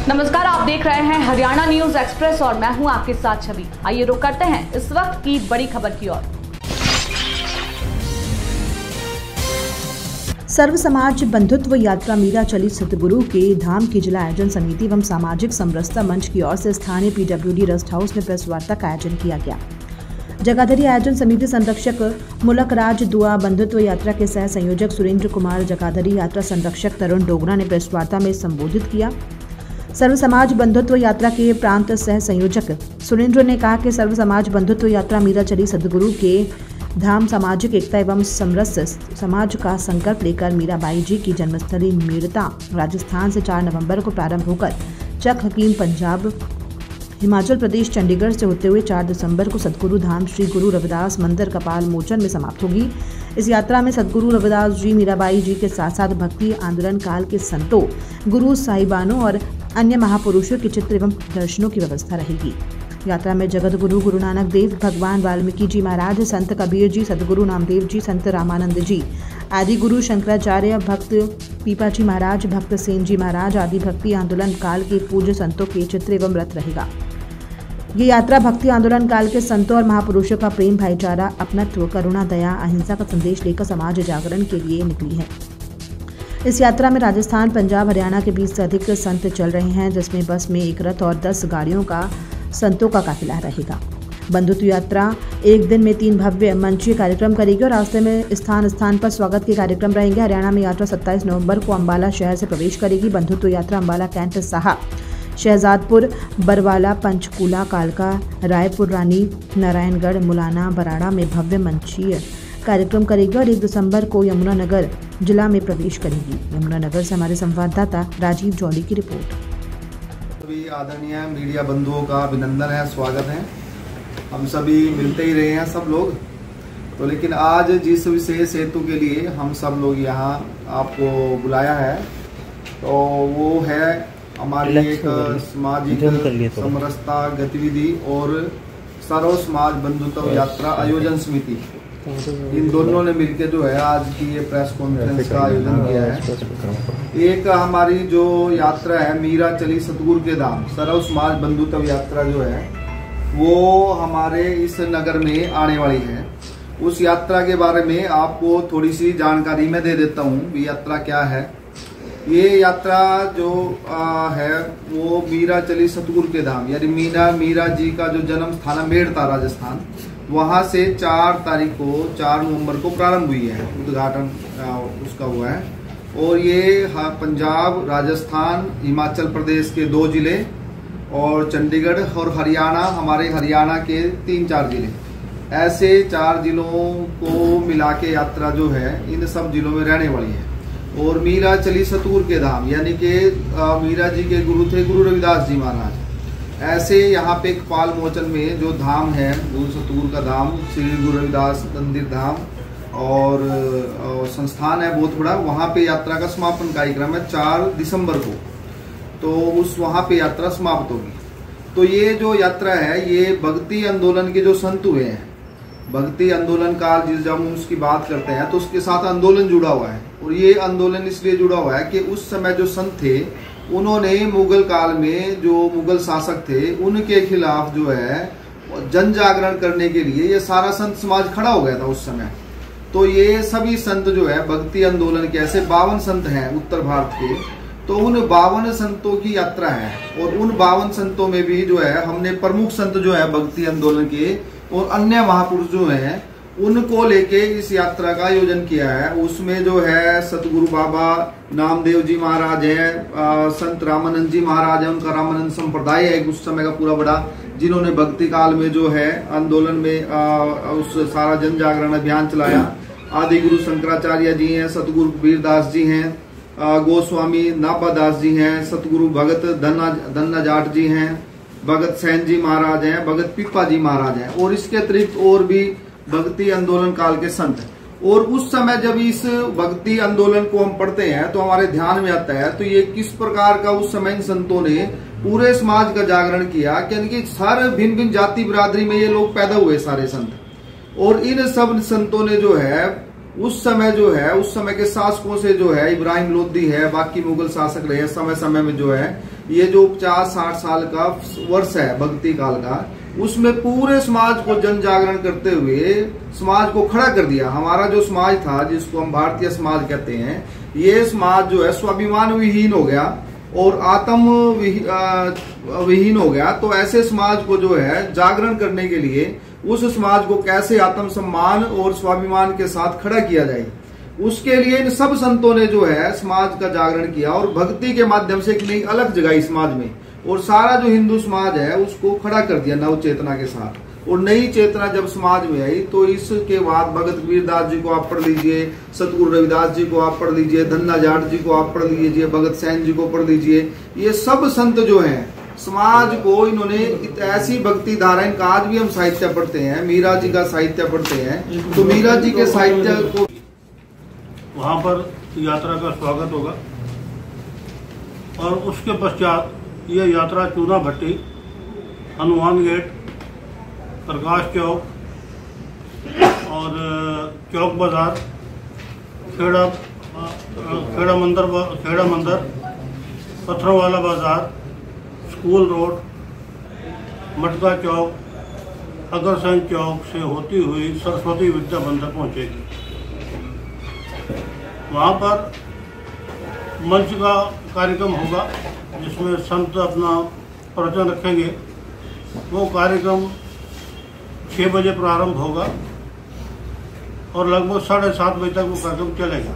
नमस्कार, आप देख रहे हैं हरियाणा न्यूज एक्सप्रेस और मैं हूं आपके साथ छवि। आइए रुक करते हैं इस वक्त की बड़ी खबर की ओर। सर्व समाज बंधुत्व यात्रा मीरा चली सतगुरु के धाम की जिला आयोजन समिति एवं सामाजिक समरसता मंच की ओर से स्थानीय PWD रेस्ट हाउस में प्रेस वार्ता का आयोजन किया गया। जगाधरी आयोजन समिति संरक्षक मुलक राज दुआ बंधुत्व यात्रा के सह संयोजक सुरेंद्र कुमार, जगाधरी यात्रा संरक्षक तरुण डोगरा ने प्रेस वार्ता में संबोधित किया। सर्व समाज बंधुत्व यात्रा के प्रांत सह संयोजक सुरेंद्र ने कहा कि सर्व समाज बंधुत्व यात्रा मीरा चली सदगुरु के धाम सामाजिक एकता एवं समरस समाज का संकल्प लेकर मीराबाई जी की जन्मस्थली मेड़ता राजस्थान से 4 नवंबर को प्रारंभ होकर चक हकीम पंजाब हिमाचल प्रदेश चंडीगढ़ से होते हुए 4 दिसंबर को सदगुरु धाम श्री गुरु रविदास मंदिर कपाल मोचन में समाप्त होगी। इस यात्रा में सदगुरु रविदास जी, मीराबाई जी के साथ साथ भक्ति आंदोलन काल के संतों, गुरु साहिबानों और अन्य महापुरुषों के चित्र एवं दर्शनों की व्यवस्था रहेगी। यात्रा में जगत गुरु गुरु नानक देव, भगवान वाल्मीकि जी महाराज, संत कबीर जी, सदगुरु नामदेव जी, संत रामानंद जी, आदि गुरु शंकराचार्य, भक्त पीपा जी महाराज, भक्त सेन जी महाराज आदि भक्ति आंदोलन काल के पूज्य संतों के चित्र एवं व्रत रहेगा। ये यात्रा भक्ति आंदोलन काल के संतों और महापुरुषों का प्रेम, भाईचारा, अपनत्व, करुणा, दया, अहिंसा का संदेश लेकर समाज जागरण के लिए निकली है। इस यात्रा में राजस्थान, पंजाब, हरियाणा के 20 से अधिक संत चल रहे हैं, जिसमें बस में 1 रथ और 10 गाड़ियों का संतों का काफिला रहेगा। बंधुत्व यात्रा एक दिन में 3 भव्य मंचीय कार्यक्रम करेगी और रास्ते में स्थान स्थान पर स्वागत के कार्यक्रम रहेंगे। हरियाणा में यात्रा 27 नवंबर को अंबाला शहर से प्रवेश करेगी। बंधुत्व यात्रा अंबाला, कैंट, साहा, शहजादपुर, बरवाला, पंचकूला, कालका, रायपुर, रानी, नारायणगढ़, मुलाना, बराड़ा में भव्य मंचीय कार्यक्रम करेगी और 1 दिसंबर को यमुनानगर जिला में प्रवेश करेगी। यमुनानगर से हमारे संवाददाता राजीव जौली की रिपोर्ट। सभी आदरणीय मीडिया बंधुओं का अभिनंदन है, स्वागत है। हम सभी मिलते ही रहे हैं सब लोग, तो लेकिन आज जिस विशेष हेतु के लिए हम सब लोग यहाँ आपको बुलाया है, तो वो है हमारी एक सामाजिक समरसता गतिविधि और सर्व समाज बंधुत्व यात्रा आयोजन समिति, इन दोनों ने मिलकर जो है आज की ये प्रेस कॉन्फ्रेंस का आयोजन किया है। एक हमारी जो यात्रा है मीरा चली सतगुरु के धाम सर्व समाज बंधुत्व यात्रा जो है वो हमारे इस नगर में आने वाली है। उस यात्रा के बारे में आपको थोड़ी सी जानकारी मैं दे देता हूँ। ये यात्रा क्या है? ये यात्रा जो है वो मीरा चली सतगुरु के धाम यानी मीरा जी का जो जन्म स्थान है मेड़ता राजस्थान, वहां से 4 तारीख को 4 नवंबर को प्रारंभ हुई है, उद्घाटन उसका हुआ है। और ये पंजाब, राजस्थान, हिमाचल प्रदेश के 2 जिले और चंडीगढ़ और हरियाणा, हमारे हरियाणा के 3-4 जिले, ऐसे 4 जिलों को मिला के यात्रा जो है इन सब जिलों में रहने वाली है। और मीरा चली सतगुरु के धाम यानी कि मीरा जी के गुरु थे गुरु रविदास जी महाराज। ऐसे यहाँ पे कपाल मोचन में जो धाम है गुरु सतगुरु का धाम, श्री गुरु रविदास मंदिर धाम और संस्थान है बहुत बड़ा, वहाँ पे यात्रा का समापन कार्यक्रम है 4 दिसंबर को, तो उस वहाँ पे यात्रा समाप्त होगी। तो ये जो यात्रा है ये भक्ति आंदोलन के जो संत हुए हैं, भक्ति आंदोलन काल जिस जब हम उसकी बात करते हैं तो उसके साथ आंदोलन जुड़ा हुआ है। और ये आंदोलन इसलिए जुड़ा हुआ है कि उस समय जो संत थे उन्होंने मुगल काल में जो मुगल शासक थे उनके खिलाफ जो है जन जागरण करने के लिए ये सारा संत समाज खड़ा हो गया था उस समय। तो ये सभी संत जो है भक्ति आंदोलन के ऐसे 52 संत हैं उत्तर भारत के, तो उन 52 संतों की यात्रा है। और उन 52 संतों में भी जो है हमने प्रमुख संत जो है भक्ति आंदोलन के और अन्य महापुरुष जो हैं उनको लेके इस यात्रा का आयोजन किया है। उसमें जो है सतगुरु बाबा नामदेव जी महाराज है, संत रामानंद जी महाराज है, उनका रामानंद संप्रदाय है उस समय का पूरा बड़ा, जिन्होंने भक्ति काल में जो है आंदोलन में उस सारा जन जागरण अभियान चलाया। आदि गुरु शंकराचार्य जी हैं, सतगुरु कबीरदास जी हैं, गोस्वामी नाभादास जी हैं, सतगुरु भगत धन्ना जाट जी हैं, भगत सेन जी महाराज हैं, भगत पीपा जी महाराज हैं और इसके अतिरिक्त और भी भक्ति आंदोलन काल के संत। और उस समय जब इस भक्ति आंदोलन को हम पढ़ते हैं तो हमारे ध्यान में आता है तो ये किस प्रकार का उस समय इन संतों ने पूरे समाज का जागरण किया, क्योंकि हर भिन्न भिन्न जाति बिरादरी में ये लोग पैदा हुए सारे संत। और इन सब संतों ने जो है उस समय जो है, उस समय के शासकों से जो है, इब्राहिम लोदी है, बाकी मुगल शासक रहे, समय समय में जो है ये जो 50-60 साल का वर्ष है भक्ति काल का, उसमें पूरे समाज को जन जागरण करते हुए समाज को खड़ा कर दिया। हमारा जो समाज था, जिसको हम भारतीय समाज कहते हैं, ये समाज जो है स्वाभिमान विहीन हो गया और आत्म विहीन हो गया। तो ऐसे समाज को जो है जागरण करने के लिए उस समाज को कैसे आत्म सम्मान और स्वाभिमान के साथ खड़ा किया जाए, उसके लिए इन सब संतों ने जो है समाज का जागरण किया और भक्ति के माध्यम से एक नई अलग जगाई समाज में, और सारा जो हिंदू समाज है उसको खड़ा कर दिया नव चेतना के साथ। और नई चेतना जब समाज में आई तो इसके बाद भगत कबीरदास जी को आप पढ़ लीजिए, सतगुरु रविदास जी को आप पढ़ लीजिए, धन्ना जाट जी को आप पढ़ लीजिए, भगत सैन जी को पढ़ लीजिए, ये सब संत जो हैं समाज को इन्होंने ऐसी भक्ति धारा, इनका आज भी हम साहित्य पढ़ते हैं, मीरा जी का साहित्य पढ़ते हैं, तो मीरा जी के साहित्य को वहां पर यात्रा का स्वागत होगा और उसके पश्चात ये यात्रा चूना भट्टी, हनुमान गेट, प्रकाश चौक और चौक बाजार, खेड़ा मंदिर, पत्थरवाला बाजार, स्कूल रोड, मटका चौक, अग्रसेन चौक से होती हुई सरस्वती विद्या मंदिर पहुंचेगी। वहाँ पर मंच का कार्यक्रम होगा जिसमें संत अपना प्रवचन रखेंगे। वो कार्यक्रम 6 बजे प्रारंभ होगा और लगभग 7:30 बजे तक वो कार्यक्रम चलेगा।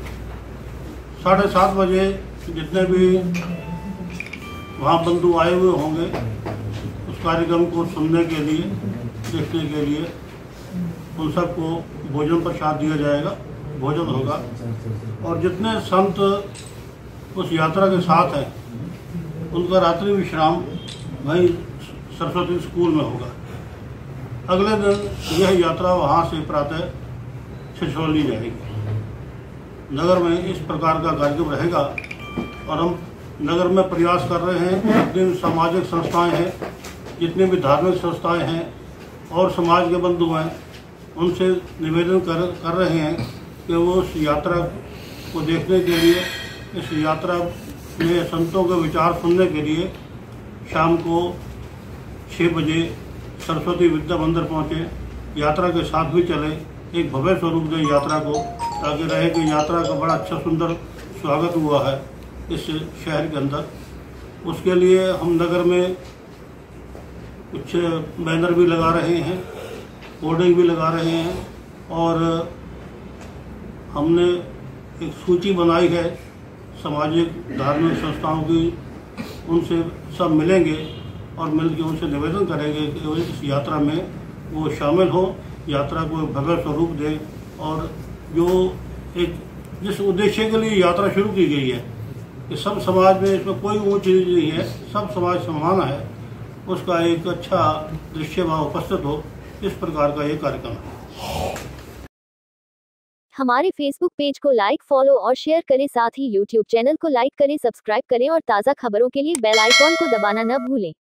7:30 बजे जितने भी वहाँ बंधु आए हुए होंगे उस कार्यक्रम को सुनने के लिए, देखने के लिए, उन सबको भोजन प्रसाद दिया जाएगा, भोजन होगा। और जितने संत उस यात्रा के साथ हैं उनका रात्रि विश्राम वहीं सरस्वती स्कूल में होगा। अगले दिन यह यात्रा वहाँ से प्रातः छिछोली जाएगी। नगर में इस प्रकार का कार्यक्रम रहेगा और हम नगर में प्रयास कर रहे हैं, जितनी सामाजिक संस्थाएं हैं, जितनी भी धार्मिक संस्थाएं हैं और समाज के बंधु हैं, उनसे निवेदन कर रहे हैं कि वो उस यात्रा को देखने के लिए, इस यात्रा में संतों के विचार सुनने के लिए शाम को 6 बजे सरस्वती विद्या मंदिर पहुँचे, यात्रा के साथ भी चले, एक भव्य स्वरूप दें यात्रा को, ताकि रहे कि यात्रा का बड़ा अच्छा सुंदर स्वागत हुआ है इस शहर के अंदर। उसके लिए हम नगर में कुछ बैनर भी लगा रहे हैं, होर्डिंग भी लगा रहे हैं और हमने एक सूची बनाई है सामाजिक धार्मिक संस्थाओं की। उनसे सब मिलेंगे और मिलकर उनसे निवेदन करेंगे कि इस यात्रा में वो शामिल हो, यात्रा को भव्य स्वरूप दें और जो एक जिस उद्देश्य के लिए यात्रा शुरू की गई है कि सब समाज में, इसमें कोई ऊंच नीच नहीं है, सब समाज समान है, उसका एक अच्छा दृश्य वहाँ उपस्थित हो, इस प्रकार का ये कार्यक्रम है। हमारे फेसबुक पेज को लाइक, फॉलो और शेयर करें, साथ ही यूट्यूब चैनल को लाइक करें, सब्सक्राइब करें और ताज़ा खबरों के लिए बेल आइकॉन को दबाना न भूलें।